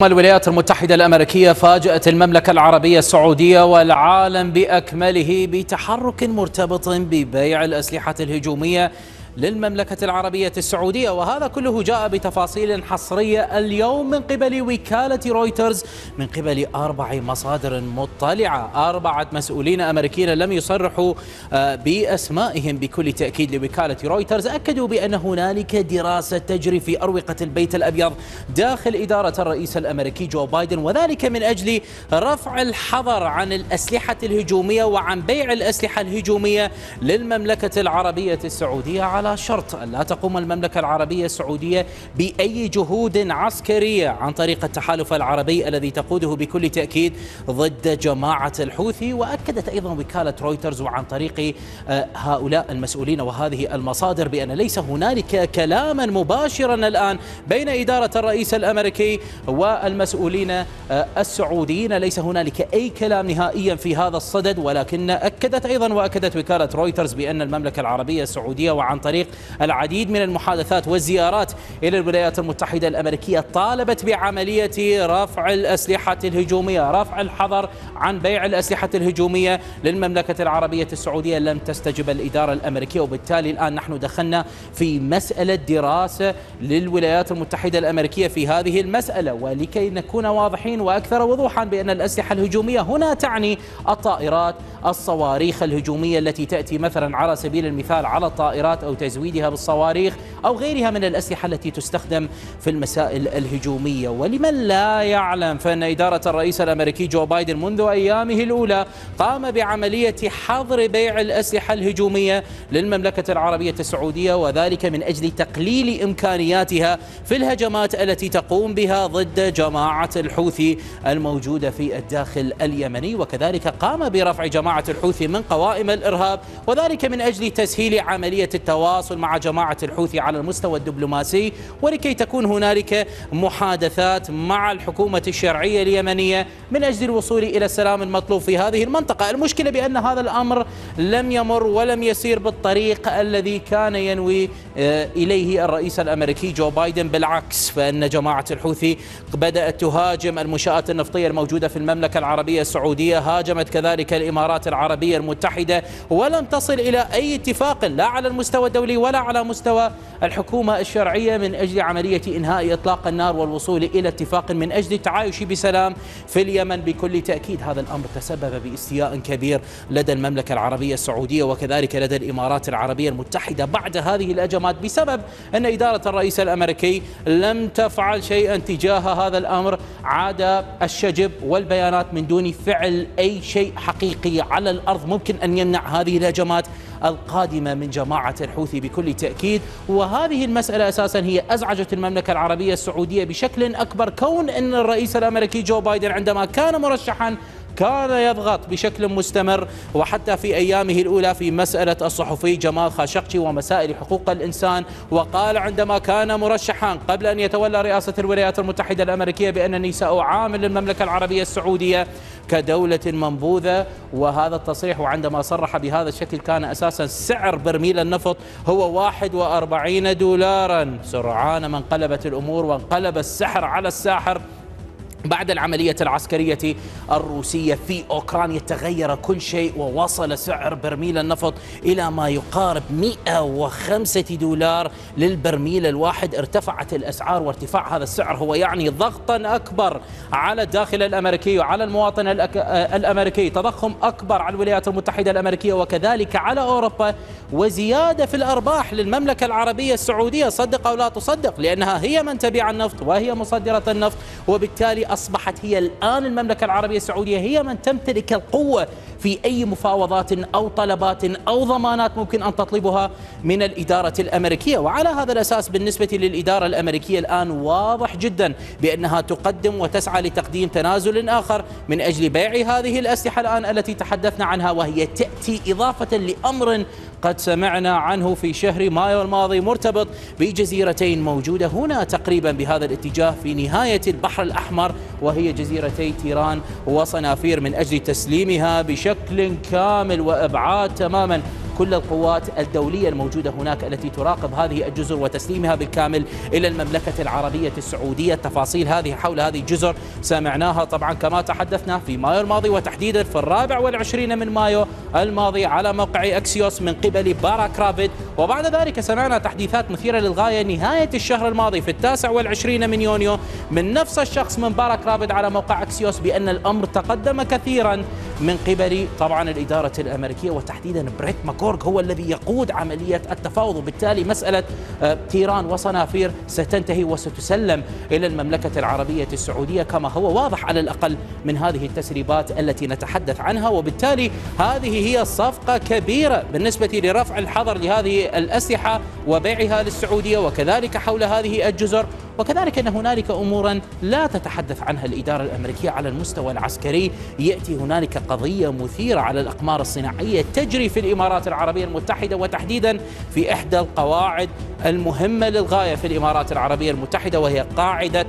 الولايات المتحدة الأمريكية فاجأت المملكة العربية السعودية والعالم بأكمله بتحرك مرتبط ببيع الأسلحة الهجومية للمملكة العربية السعودية، وهذا كله جاء بتفاصيل حصرية اليوم من قبل وكالة رويترز من قبل 4 مصادر مطلعة. 4 مسؤولين أمريكيين لم يصرحوا بأسمائهم بكل تأكيد لوكالة رويترز، أكدوا بأن هنالك دراسة تجري في أروقة البيت الأبيض داخل إدارة الرئيس الأمريكي جو بايدن، وذلك من أجل رفع الحظر عن الأسلحة الهجومية وعن بيع الأسلحة الهجومية للمملكة العربية السعودية، على شرط أن لا تقوم المملكة العربية السعودية بأي جهود عسكرية عن طريق التحالف العربي الذي تقوده بكل تأكيد ضد جماعة الحوثي. وأكدت أيضا وكالة رويترز وعن طريق هؤلاء المسؤولين وهذه المصادر بأن ليس هنالك كلاما مباشرا الآن بين إدارة الرئيس الأمريكي والمسؤولين السعوديين، ليس هنالك أي كلام نهائيا في هذا الصدد. ولكن أكدت أيضا وأكدت وكالة رويترز بأن المملكة العربية السعودية وعن طريق العديد من المحادثات والزيارات إلى الولايات المتحدة الأمريكية طالبت بعملية رفع الأسلحة الهجومية، رفع الحظر عن بيع الأسلحة الهجومية للمملكة العربية السعودية. لم تستجب الإدارة الأمريكية، وبالتالي الآن نحن دخلنا في مسألة دراسة للولايات المتحدة الأمريكية في هذه المسألة. ولكي نكون واضحين وأكثر وضوحا بأن الأسلحة الهجومية هنا تعني الطائرات، الصواريخ الهجومية التي تأتي مثلا على سبيل المثال على الطائرات أو تزويدها بالصواريخ أو غيرها من الأسلحة التي تستخدم في المسائل الهجومية. ولمن لا يعلم فإن إدارة الرئيس الأمريكي جو بايدن منذ أيامه الأولى قام بعملية حظر بيع الأسلحة الهجومية للمملكة العربية السعودية، وذلك من أجل تقليل إمكانياتها في الهجمات التي تقوم بها ضد جماعة الحوثي الموجودة في الداخل اليمني. وكذلك قام برفع جماعة الحوثي من قوائم الإرهاب، وذلك من أجل تسهيل عملية التواصل مع جماعة الحوثي على المستوى الدبلوماسي، ولكي تكون هنالك محادثات مع الحكومة الشرعية اليمنية من أجل الوصول إلى السلام المطلوب في هذه المنطقة. المشكلة بأن هذا الأمر لم يمر ولم يسير بالطريق الذي كان ينوي إليه الرئيس الأمريكي جو بايدن، بالعكس فإن جماعة الحوثي بدأت تهاجم المنشآت النفطية الموجودة في المملكة العربية السعودية، هاجمت كذلك الإمارات العربية المتحدة، ولم تصل إلى أي اتفاق لا على المستوى الدولي ولا على مستوى الحكومة الشرعية من أجل عملية إنهاء إطلاق النار والوصول إلى اتفاق من أجل التعايش بسلام في اليمن. بكل تأكيد هذا الأمر تسبب باستياء كبير لدى المملكة العربية السعودية وكذلك لدى الإمارات العربية المتحدة بعد هذه الأزمات، بسبب أن إدارة الرئيس الأمريكي لم تفعل شيئا تجاه هذا الأمر، عاد الشجب والبيانات من دون فعل أي شيء حقيقي على الأرض ممكن أن يمنع هذه الهجمات القادمة من جماعة الحوثي بكل تأكيد. وهذه المسألة أساسا هي أزعجت المملكة العربية السعودية بشكل أكبر، كون أن الرئيس الأمريكي جو بايدن عندما كان مرشحا كان يضغط بشكل مستمر، وحتى في أيامه الأولى في مسألة الصحفي جمال خاشقجي ومسائل حقوق الإنسان، وقال عندما كان مرشحا قبل أن يتولى رئاسة الولايات المتحدة الأمريكية بأنني سأعامل المملكة العربية السعودية كدولة منبوذة. وهذا التصريح وعندما صرح بهذا الشكل كان أساسا سعر برميل النفط هو 41 دولارا. سرعان ما انقلبت الأمور وانقلب السحر على الساحر بعد العملية العسكرية الروسية في أوكرانيا. تغير كل شيء ووصل سعر برميل النفط إلى ما يقارب 105 دولار للبرميل الواحد. ارتفعت الأسعار، وارتفاع هذا السعر هو يعني ضغطا أكبر على الداخل الأمريكي وعلى المواطن الأمريكي، تضخم أكبر على الولايات المتحدة الأمريكية وكذلك على أوروبا، وزيادة في الأرباح للمملكة العربية السعودية، صدق أو لا تصدق، لأنها هي من تبيع النفط وهي مصدرة النفط. وبالتالي أصبحت هي الآن المملكة العربية السعودية هي من تمتلك القوة في أي مفاوضات أو طلبات أو ضمانات ممكن أن تطلبها من الإدارة الأمريكية. وعلى هذا الأساس بالنسبة للإدارة الأمريكية الآن واضح جدا بأنها تقدم وتسعى لتقديم تنازل آخر من أجل بيع هذه الأسلحة الآن التي تحدثنا عنها، وهي تأتي إضافة لأمر قد سمعنا عنه في شهر مايو الماضي مرتبط بجزيرتين موجودة هنا تقريبا بهذا الاتجاه في نهاية البحر الأحمر، وهي جزيرتي تيران وصنافير، من أجل تسليمها بشكل كامل وإبعاد تماما كل القوات الدولية الموجودة هناك التي تراقب هذه الجزر وتسليمها بالكامل إلى المملكة العربية السعودية. التفاصيل هذه حول هذه الجزر سمعناها طبعا كما تحدثنا في مايو الماضي، وتحديدا في 24 من مايو الماضي على موقع أكسيوس من قبل باراك رافد. وبعد ذلك سمعنا تحديثات مثيرة للغاية نهاية الشهر الماضي في 29 من يونيو من نفس الشخص من باراك رافد على موقع أكسيوس بأن الأمر تقدم كثيرا من قبل طبعا الإدارة الأمريكية، وتحديدا بريت ماكورغ هو الذي يقود عملية التفاوض. وبالتالي مسألة تيران وصنافير ستنتهي وستسلم إلى المملكة العربية السعودية كما هو واضح على الأقل من هذه التسريبات التي نتحدث عنها. وبالتالي هذه هي صفقة كبيرة بالنسبة لرفع الحظر لهذه الأسلحة وبيعها للسعودية، وكذلك حول هذه الجزر. وكذلك أن هنالك أمورا لا تتحدث عنها الإدارة الأمريكية على المستوى العسكري. يأتي هنالك قضية مثيرة على الأقمار الصناعية تجري في الإمارات العربية المتحدة، وتحديدا في إحدى القواعد المهمة للغاية في الإمارات العربية المتحدة، وهي قاعدة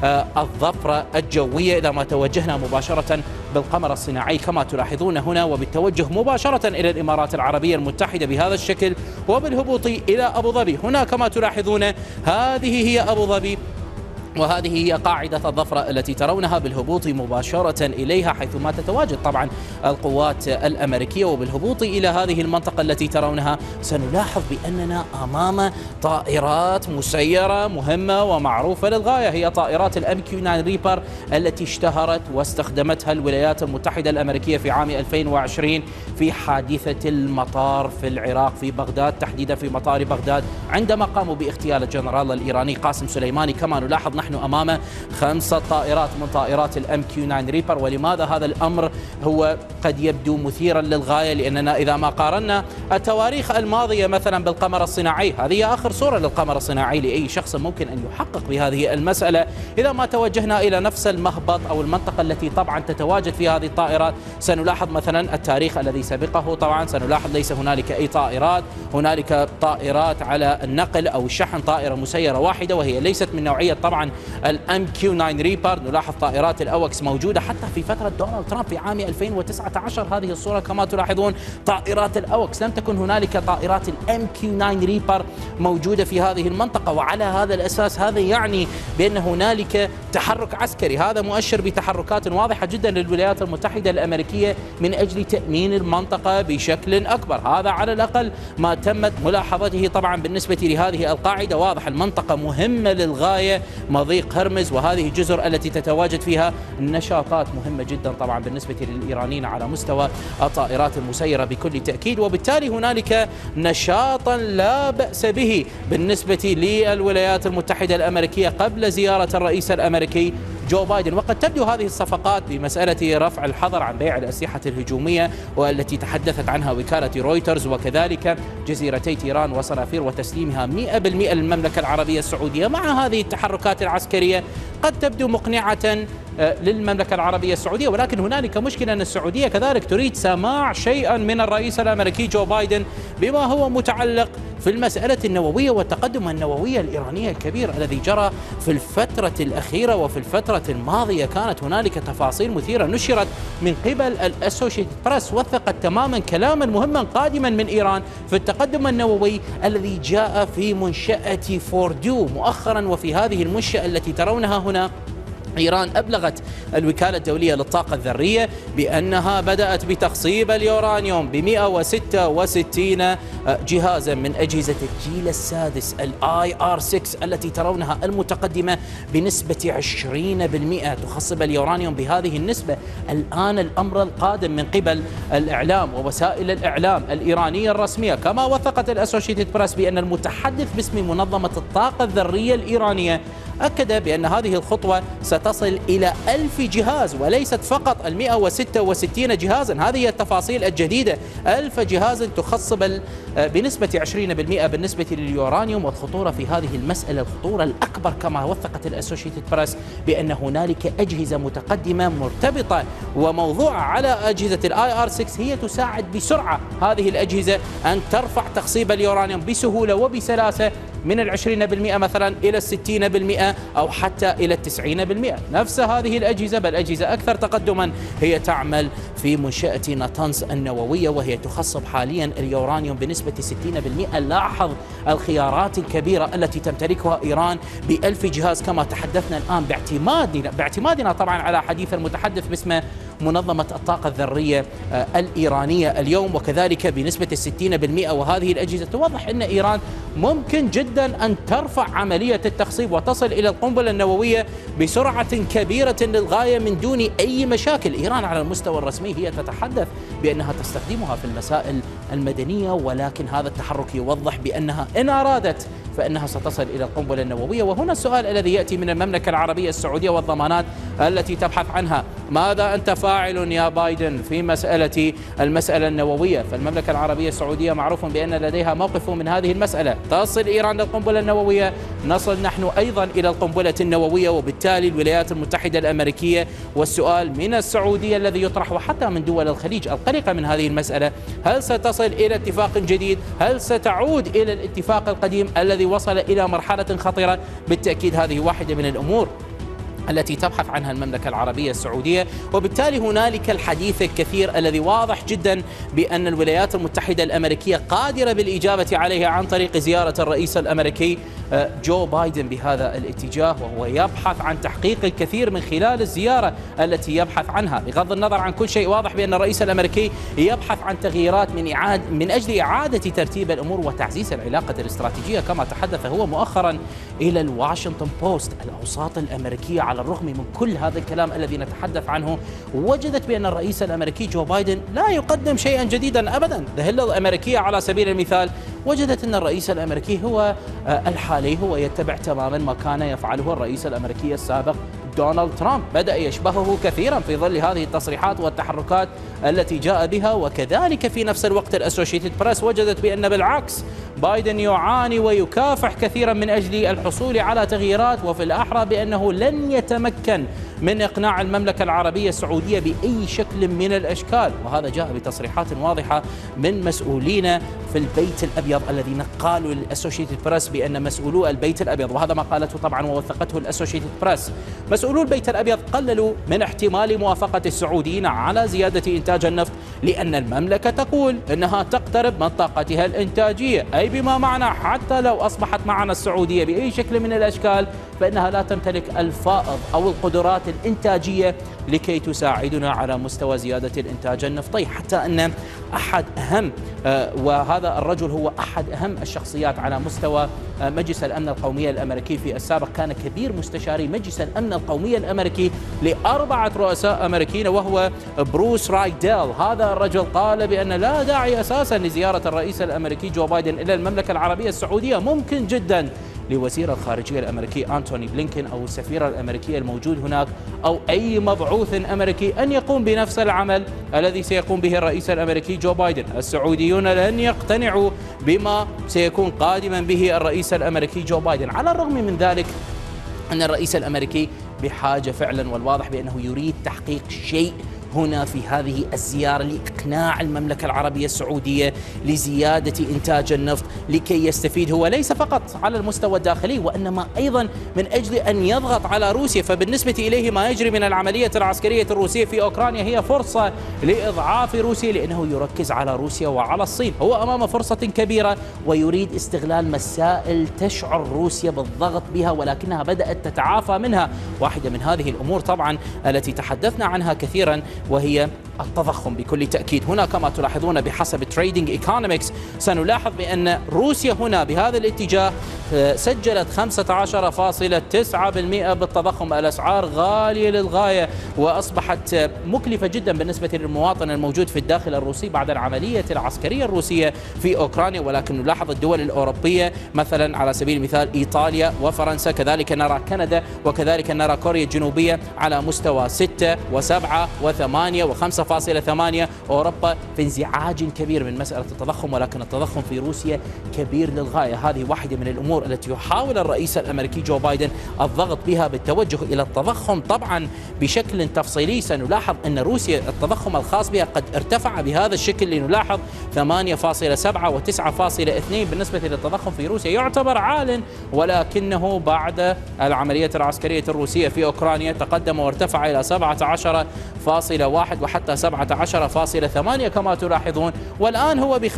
الظفرة الجوية. إذا ما توجهنا مباشرة بالقمر الصناعي كما تلاحظون هنا، وبالتوجه مباشرة إلى الإمارات العربية المتحدة بهذا الشكل، وبالهبوط إلى أبو ظبي هنا كما تلاحظون، هذه هي أبو ظبي، وهذه هي قاعدة الظفرة التي ترونها بالهبوط مباشرة إليها حيثما تتواجد طبعا القوات الأمريكية. وبالهبوط إلى هذه المنطقة التي ترونها سنلاحظ بأننا أمام طائرات مسيرة مهمة ومعروفة للغاية، هي طائرات الMQ-9 ريبر التي اشتهرت واستخدمتها الولايات المتحدة الأمريكية في عام 2020 في حادثة المطار في العراق في بغداد، تحديدا في مطار بغداد عندما قاموا باغتيال الجنرال الإيراني قاسم سليماني. كما نلاحظ نحن أمام 5 طائرات من طائرات الMQ-9 ريبر. ولماذا هذا الأمر هو قد يبدو مثيرا للغاية؟ لأننا إذا ما قارنا التواريخ الماضية مثلا بالقمر الصناعي، هذه آخر صورة للقمر الصناعي لأي شخص ممكن أن يحقق بهذه المسألة. إذا ما توجهنا إلى نفس المهبط أو المنطقة التي طبعا تتواجد في هذه الطائرات سنلاحظ مثلا التاريخ الذي سبقه. طبعا سنلاحظ ليس هنالك أي طائرات، هنالك طائرات على النقل أو الشحن، طائرة مسيرة واحدة وهي ليست من نوعية طبعا الMQ-9 ريبر. نلاحظ طائرات الأوكس موجودة حتى في فترة دونالد ترامب في عام 2019. هذه الصورة كما تلاحظون طائرات الأوكس، لم تكن هنالك طائرات الMQ-9 ريبر موجودة في هذه المنطقة. وعلى هذا الأساس هذا يعني بأن هنالك تحرك عسكري، هذا مؤشر بتحركات واضحة جدا للولايات المتحدة الأمريكية من أجل تأمين المنطقة بشكل أكبر. هذا على الأقل ما تمت ملاحظته طبعا بالنسبة لهذه القاعدة. واضح المنطقة مهمة للغاية، مضيق هرمز وهذه الجزر التي تتواجد فيها نشاطات مهمة جدا طبعا بالنسبة للإيرانيين على مستوى الطائرات المسيرة بكل تأكيد. وبالتالي هنالك نشاطا لا بأس به بالنسبة للولايات المتحدة الأمريكية قبل زيارة الرئيس الأمريكي جو بايدن. وقد تبدو هذه الصفقات بمسألة رفع الحظر عن بيع الأسلحة الهجومية والتي تحدثت عنها وكالة رويترز، وكذلك جزيرتي تيران وصنافير وتسليمها 100% للمملكة العربية السعودية، مع هذه التحركات العسكرية قد تبدو مقنعة للمملكة العربية السعودية. ولكن هنالك مشكلة أن السعودية كذلك تريد سماع شيئا من الرئيس الأمريكي جو بايدن بما هو متعلق في المسألة النووية والتقدم النووي الإيراني الكبير الذي جرى في الفترة الأخيرة. وفي الفترة الماضية كانت هنالك تفاصيل مثيرة نشرت من قبل الأسوشيتد بريس وثقت تماما كلاما مهما قادما من إيران في التقدم النووي الذي جاء في منشأة فوردو مؤخرا. وفي هذه المنشأة التي ترونها هنا إيران أبلغت الوكالة الدولية للطاقة الذرية بأنها بدأت بتخصيب اليورانيوم ب 166 جهازا من أجهزة الجيل السادس IR6 التي ترونها المتقدمة بنسبة 20%. تخصب اليورانيوم بهذه النسبة. الآن الأمر القادم من قبل الإعلام ووسائل الإعلام الإيرانية الرسمية كما وثقت الأسوشيتد بريس بأن المتحدث باسم منظمة الطاقة الذرية الإيرانية أكد بأن هذه الخطوة ستصل إلى 1000 جهاز وليست فقط 166 جهازا. هذه هي التفاصيل الجديدة، 1000 جهاز تخصب بنسبة 20% بالنسبة لليورانيوم. والخطورة في هذه المسألة الخطورة الأكبر كما وثقت الأسوشيتد بريس بأن هنالك أجهزة متقدمة مرتبطة وموضوعة على أجهزة IR6 هي تساعد بسرعة هذه الأجهزة أن ترفع تخصيب اليورانيوم بسهولة وبسلاسة من 20% مثلا إلى 60% أو حتى إلى 90%. نفس هذه الأجهزة بل أجهزة أكثر تقدما هي تعمل في منشأة ناتانز النووية، وهي تخصب حاليا اليورانيوم بنسبة 60%. لاحظ الخيارات الكبيرة التي تمتلكها إيران ب1000 جهاز كما تحدثنا الآن، باعتمادنا طبعا على حديث المتحدث باسم منظمة الطاقة الذرية الإيرانية اليوم، وكذلك بنسبة 60%. وهذه الأجهزة توضح أن إيران ممكن جدا أن ترفع عملية التخصيب وتصل إلى القنبلة النووية بسرعة كبيرة للغاية من دون أي مشاكل. إيران على المستوى الرسمي هي تتحدث بأنها تستخدمها في المسائل المدنية، ولكن هذا التحرك يوضح بأنها إن أرادت فإنها ستصل إلى القنبلة النووية. وهنا السؤال الذي يأتي من المملكة العربية السعودية والضمانات التي تبحث عنها: ماذا أنت فاعل يا بايدن في المسألة النووية؟ فالمملكة العربية السعودية معروف بأن لديها موقف من هذه المسألة. تصل إيران للقنبلة النووية، نصل نحن أيضا إلى القنبلة النووية، وبالتالي الولايات المتحدة الأمريكية. والسؤال من السعودية الذي يطرح وحتى من دول الخليج القلقة من هذه المسألة: هل ستصل إلى اتفاق جديد؟ هل ستعود إلى الاتفاق القديم الذي وصل إلى مرحلة خطيرة؟ بالتأكيد هذه واحدة من الأمور التي تبحث عنها المملكة العربية السعودية، وبالتالي هنالك الحديث الكثير الذي واضح جدا بأن الولايات المتحدة الأمريكية قادرة بالإجابة عليه عن طريق زيارة الرئيس الأمريكي جو بايدن بهذا الاتجاه، وهو يبحث عن تحقيق الكثير من خلال الزيارة التي يبحث عنها. بغض النظر عن كل شيء، واضح بأن الرئيس الأمريكي يبحث عن تغييرات من أجل إعادة ترتيب الأمور وتعزيز العلاقة الاستراتيجية، كما تحدث هو مؤخرا إلى الواشنطن بوست. الأوساط الأمريكية على الرغم من كل هذا الكلام الذي نتحدث عنه وجدت بأن الرئيس الأمريكي جو بايدن لا يقدم شيئا جديدا أبدا. الهلة الأمريكية على سبيل المثال وجدت أن الرئيس الأمريكي هو الحالي هو يتبع تماما ما كان يفعله الرئيس الأمريكي السابق دونالد ترامب، بدأ يشبهه كثيرا في ظل هذه التصريحات والتحركات التي جاء بها. وكذلك في نفس الوقت الأسوشيتد بريس وجدت بأن بالعكس بايدن يعاني ويكافح كثيرا من أجل الحصول على تغييرات، وفي الأحرى بأنه لن يتمكن من إقناع المملكة العربية السعودية بأي شكل من الأشكال. وهذا جاء بتصريحات واضحة من مسؤولين في البيت الأبيض الذين قالوا للأسوشيتد بريس بأن مسؤولو البيت الأبيض، وهذا ما قالته طبعا ووثقته الأسوشيتد بريس، مسؤولو البيت الأبيض قللوا من احتمال موافقة السعوديين على زيادة إنتاج النفط، لأن المملكة تقول أنها تقترب من طاقتها الإنتاجية، أي بما معنى حتى لو أصبحت معنا السعودية بأي شكل من الأشكال فإنها لا تمتلك الفائض أو القدرات الإنتاجية لكي تساعدنا على مستوى زيادة الإنتاج النفطي. حتى أن أحد أهم وهذا الرجل هو أحد أهم الشخصيات على مستوى مجلس الأمن القومي الأمريكي في السابق، كان كبير مستشاري مجلس الأمن القومي الأمريكي ل4 رؤساء أمريكيين وهو بروس رايديل. هذا الرجل قال بأن لا داعي أساسا لزيارة الرئيس الأمريكي جو بايدن إلى المملكة العربية السعودية، ممكن جدا لوزير الخارجية الأمريكي أنتوني بلينكن أو السفير الأمريكي الموجود هناك أو أي مبعوث أمريكي أن يقوم بنفس العمل الذي سيقوم به الرئيس الأمريكي جو بايدن. السعوديون لن يقتنعوا بما سيكون قادما به الرئيس الأمريكي جو بايدن. على الرغم من ذلك أن الرئيس الأمريكي بحاجة فعلا، والواضح بأنه يريد تحقيق شيء هنا في هذه الزيارة لإقناع المملكة العربية السعودية لزيادة إنتاج النفط لكي يستفيد هو ليس فقط على المستوى الداخلي وإنما أيضا من أجل أن يضغط على روسيا. فبالنسبة إليه ما يجري من العملية العسكرية الروسية في أوكرانيا هي فرصة لإضعاف روسيا، لأنه يركز على روسيا وعلى الصين. هو أمام فرصة كبيرة ويريد استغلال مسائل تشعر روسيا بالضغط بها ولكنها بدأت تتعافى منها. واحدة من هذه الأمور طبعا التي تحدثنا عنها كثيرا وهي التضخم بكل تأكيد. هنا كما تلاحظون بحسب تريدينج ايكونومكس سنلاحظ بأن روسيا هنا بهذا الاتجاه سجلت 15.9% بالتضخم. الأسعار غالية للغاية وأصبحت مكلفة جدا بالنسبة للمواطن الموجود في الداخل الروسي بعد العملية العسكرية الروسية في أوكرانيا. ولكن نلاحظ الدول الأوروبية مثلا على سبيل المثال إيطاليا وفرنسا، كذلك نرى كندا وكذلك نرى كوريا الجنوبية على مستوى 6 و7 و8 و5.9 9.8. أوروبا في انزعاج كبير من مسألة التضخم، ولكن التضخم في روسيا كبير للغاية. هذه واحدة من الأمور التي يحاول الرئيس الأمريكي جو بايدن الضغط بها بالتوجه إلى التضخم. طبعا بشكل تفصيلي سنلاحظ أن روسيا التضخم الخاص بها قد ارتفع بهذا الشكل، لنلاحظ 8.7 و9.2 بالنسبة للتضخم في روسيا يعتبر عال، ولكنه بعد العملية العسكرية الروسية في أوكرانيا تقدم وارتفع إلى 17.1 وحتى 17.8 كما تلاحظون، والآن هو ب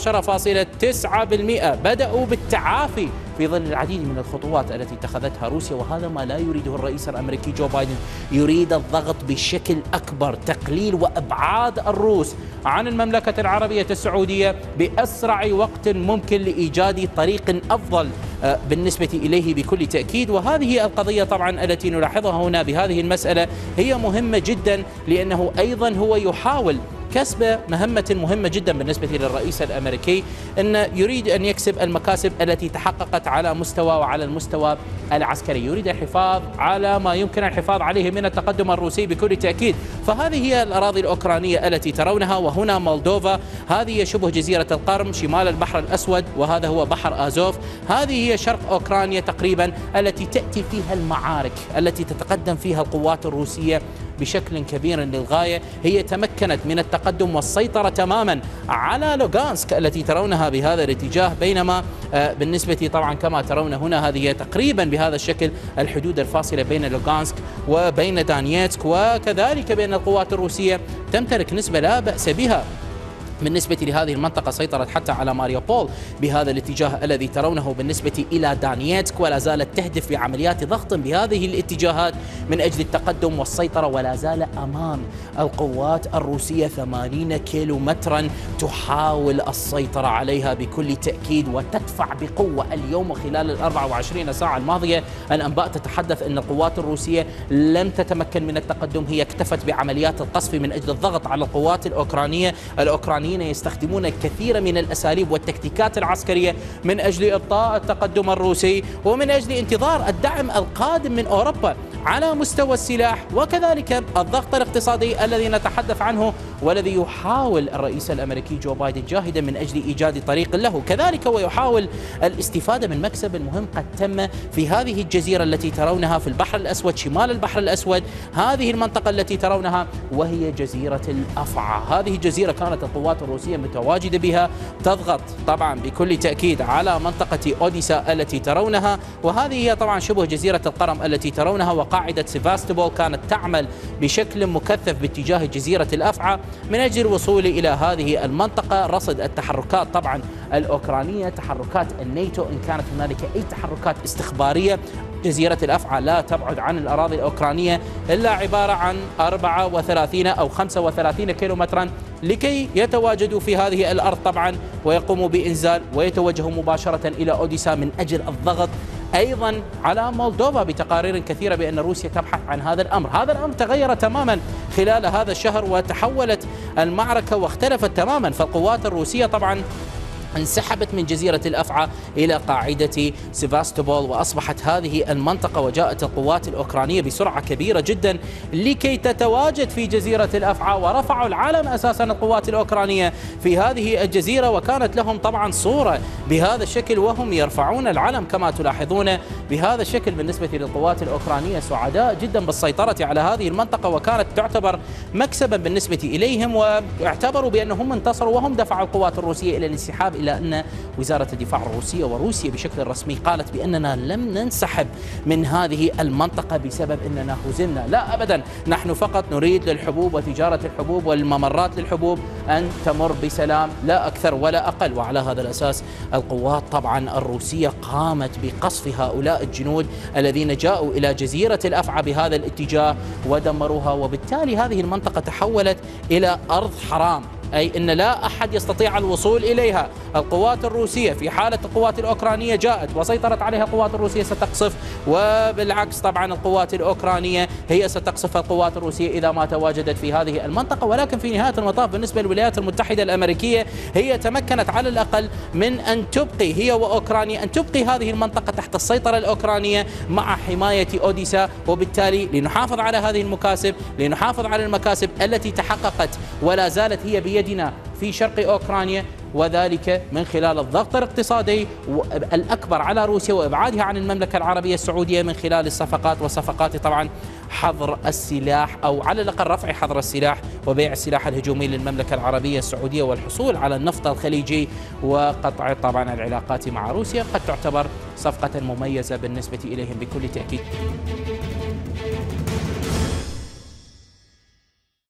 15.9%. بدأوا بالتعافي في ظل العديد من الخطوات التي اتخذتها روسيا، وهذا ما لا يريده الرئيس الأمريكي جو بايدن. يريد الضغط بشكل أكبر، تقليل وإبعاد الروس عن المملكة العربية السعودية بأسرع وقت ممكن لإيجاد طريق أفضل بالنسبة إليه بكل تأكيد. وهذه القضية طبعا التي نلاحظها هنا بهذه المسألة هي مهمة جدا، لأنه أيضا هو يحاول كسب مهمة مهمة جدا بالنسبة للرئيس الأمريكي، أن يريد أن يكسب المكاسب التي تحققت على مستوى وعلى المستوى العسكري. يريد الحفاظ على ما يمكن الحفاظ عليه من التقدم الروسي بكل تأكيد. فهذه هي الأراضي الأوكرانية التي ترونها، وهنا مولدوفا، هذه شبه جزيرة القرم شمال البحر الأسود، وهذا هو بحر آزوف. هذه هي شرق أوكرانيا تقريبا التي تأتي فيها المعارك التي تتقدم فيها القوات الروسية بشكل كبير للغاية. هي تمكنت من التقدم والسيطرة تماما على لوغانسك التي ترونها بهذا الاتجاه، بينما بالنسبة طبعا كما ترون هنا هذه تقريبا بهذا الشكل الحدود الفاصلة بين لوغانسك وبين دانييتسك، وكذلك بأن القوات الروسية تمتلك نسبة لا بأس بها بالنسبة لهذه المنطقة. سيطرت حتى على ماريوبول بهذا الاتجاه الذي ترونه بالنسبة إلى دانييتسك، ولا زالت تهدف بعمليات ضغط بهذه الاتجاهات من أجل التقدم والسيطرة، ولا زال أمام القوات الروسية 80 كيلومترا تحاول السيطرة عليها بكل تأكيد وتدفع بقوة. اليوم وخلال 24 ساعة الماضية الأنباء تتحدث أن القوات الروسية لم تتمكن من التقدم، هي اكتفت بعمليات القصف من أجل الضغط على القوات الأوكرانية يستخدمون الكثير من الأساليب والتكتيكات العسكرية من أجل إبطاء التقدم الروسي، ومن أجل انتظار الدعم القادم من أوروبا على مستوى السلاح، وكذلك الضغط الاقتصادي الذي نتحدث عنه والذي يحاول الرئيس الأمريكي جو بايدن جاهدا من أجل إيجاد طريق له. كذلك ويحاول الاستفادة من مكسب مهم قد تم في هذه الجزيرة التي ترونها في البحر الأسود شمال البحر الأسود. هذه المنطقة التي ترونها وهي جزيرة الأفعى. هذه الجزيرة كانت القوات الروسية متواجدة بها، تضغط طبعا بكل تأكيد على منطقة أوديسا التي ترونها، وهذه هي طبعا شبه جزيرة القرم التي ترونها، وقاعدة سيفاستوبول كانت تعمل بشكل مكثف باتجاه جزيرة الأفعى من أجل الوصول إلى هذه المنطقة، رصد التحركات طبعا الأوكرانية، تحركات الناتو إن كانت هنالك أي تحركات استخبارية. جزيرة الأفعى لا تبعد عن الأراضي الأوكرانية إلا عبارة عن 34 أو 35 كيلومترا لكي يتواجدوا في هذه الأرض طبعا ويقوموا بإنزال ويتوجهوا مباشرة إلى أوديسا من أجل الضغط أيضا على مولدوفا، بتقارير كثيرة بأن روسيا تبحث عن هذا الأمر. هذا الأمر تغير تماما خلال هذا الشهر وتحولت المعركة واختلفت تماما، فالقوات الروسية طبعا انسحبت من جزيرة الأفعى إلى قاعدة سيفاستوبول، وأصبحت هذه المنطقة وجاءت القوات الأوكرانية بسرعة كبيرة جدا لكي تتواجد في جزيرة الأفعى، ورفعوا العلم أساسا القوات الأوكرانية في هذه الجزيرة، وكانت لهم طبعا صورة بهذا الشكل وهم يرفعون العلم كما تلاحظون بهذا الشكل. بالنسبة للقوات الأوكرانية سعداء جدا بالسيطرة على هذه المنطقة، وكانت تعتبر مكسبا بالنسبة إليهم، واعتبروا بأنهم انتصروا، وهم دفعوا القوات الروسية إلى الانسحاب، إلى أن وزارة الدفاع الروسية وروسيا بشكل رسمي قالت بأننا لم ننسحب من هذه المنطقة بسبب أننا هزمنا، لا أبدا، نحن فقط نريد للحبوب وتجارة الحبوب والممرات للحبوب أن تمر بسلام لا أكثر ولا أقل. وعلى هذا الأساس القوات طبعا الروسية قامت بقصف هؤلاء الجنود الذين جاءوا إلى جزيرة الأفعى بهذا الاتجاه ودمروها، وبالتالي هذه المنطقة تحولت إلى أرض حرام أي أن لا أحد يستطيع الوصول إليها. القوات الروسية في حالة القوات الأوكرانية جاءت وسيطرت عليها القوات الروسية ستقصف، وبالعكس طبعا القوات الأوكرانية هي ستقصف القوات الروسية إذا ما تواجدت في هذه المنطقة. ولكن في نهاية المطاف بالنسبة للولايات المتحدة الأمريكية هي تمكنت على الأقل من أن تبقي هي وأوكرانيا أن تبقي هذه المنطقة تحت السيطرة الأوكرانية مع حماية أوديسا، وبالتالي لنحافظ على هذه المكاسب، لنحافظ على المكاسب التي تحققت ولا زالت هي بيدنا في شرق أوكرانيا، وذلك من خلال الضغط الاقتصادي الأكبر على روسيا وإبعادها عن المملكة العربية السعودية من خلال الصفقات، وصفقات طبعا حظر السلاح أو على الأقل رفع حظر السلاح وبيع السلاح الهجومي للمملكة العربية السعودية والحصول على النفط الخليجي وقطع طبعا العلاقات مع روسيا. قد تعتبر صفقة مميزة بالنسبة إليهم بكل تأكيد.